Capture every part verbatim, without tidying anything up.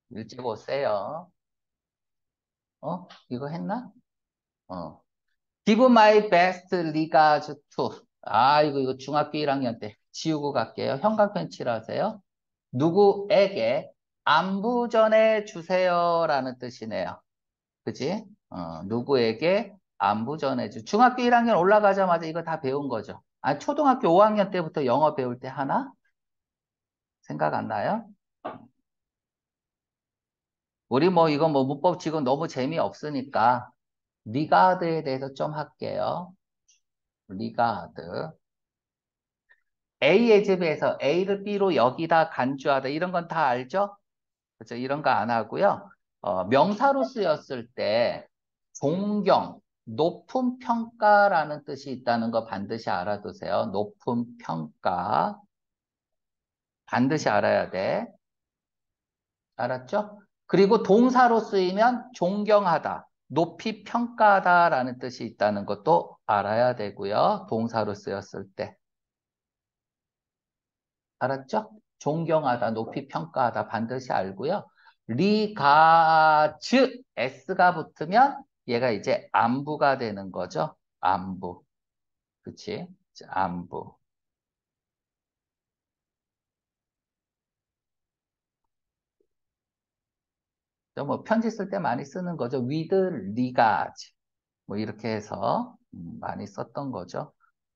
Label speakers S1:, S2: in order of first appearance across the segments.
S1: 일찍 오세요. 어? 이거 했나? 어. Give my best regards to. 아, 이거, 이거 중학교 일 학년 때 지우고 갈게요. 형광펜 칠하세요. 누구에게 안부 전해 주세요라는 뜻이네요. 그지? 어, 누구에게 안부 전해 주. 중학교 일 학년 올라가자마자 이거 다 배운 거죠. 아, 초등학교 오 학년 때부터 영어 배울 때 하나? 생각 안 나요? 우리 뭐 이거 뭐 문법 지금 너무 재미없으니까 리가드에 대해서 좀 할게요. 리가드. A의 집에서 A를 B로 여기다 간주하다 이런 건 다 알죠? 그렇죠? 이런 거 안 하고요. 어, 명사로 쓰였을 때 존경, 높은 평가라는 뜻이 있다는 거 반드시 알아두세요. 높은 평가 반드시 알아야 돼. 알았죠? 그리고 동사로 쓰이면 존경하다, 높이 평가하다라는 뜻이 있다는 것도 알아야 되고요. 동사로 쓰였을 때. 알았죠? 존경하다, 높이 평가하다 반드시 알고요. 리가츠, S가 붙으면 얘가 이제 안부가 되는 거죠. 안부. 그치? 안부. 뭐 편지 쓸 때 많이 쓰는 거죠. with regards. 뭐 이렇게 해서 음, 많이 썼던 거죠.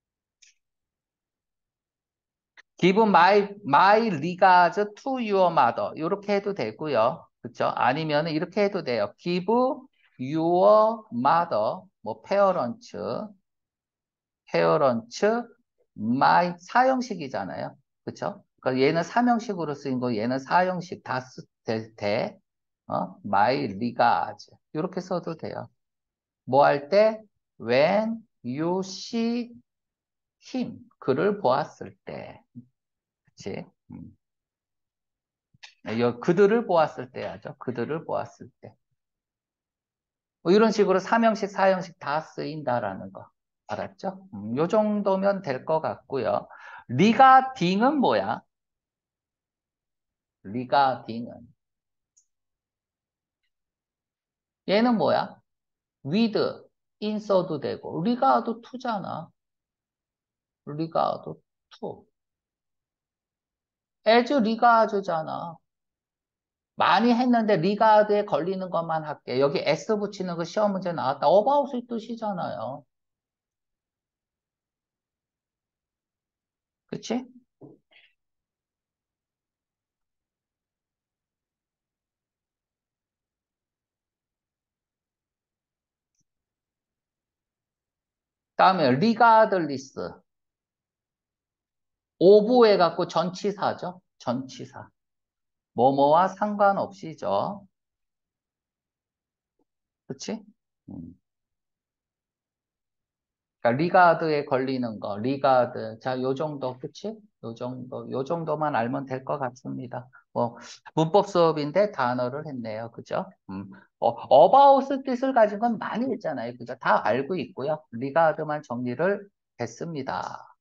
S1: Give my, my regards to your mother. 이렇게 해도 되고요. 그쵸? 아니면 이렇게 해도 돼요. Give your mother, 뭐 parents, parents, my 사형식이잖아요. 그쵸? 그러니까 얘는 삼형식으로 쓰인 거, 얘는 사형식 다 쓰, 돼, 돼. 어? my regards. 이렇게 써도 돼요. 뭐 할 때? When you see him. 그를 보았을 때. 그치? 음. 여- 그들을 보았을 때 하죠. 그들을 보았을 때. 뭐 이런 식으로 삼형식, 사형식 다 쓰인다라는 거. 알았죠? 음, 요 정도면 될 것 같고요. 리가딩은 뭐야? 리가딩은. 얘는 뭐야? with, in 써도 되고. 리가드 to잖아. 리가드 to. as 리가드잖아. 많이 했는데 리가드에 걸리는 것만 할게. 여기 s 붙이는 거 시험 문제 나왔다. about의 뜻이잖아요. 그치? 다음에 regardless. 오보해 갖고 전치사죠. 전치사. 뭐뭐와 상관없이죠. 그치? 음. 그러니까 리가드에 걸리는 거, 리가드. 자, 요 정도, 그치? 요 정도, 요 정도만 알면 될 것 같습니다. 뭐, 문법 수업인데 단어를 했네요. 그죠? 음. 어, about 뜻을 가진 건 많이 있잖아요. 그죠? 다 알고 있고요. 리가드만 정리를 했습니다.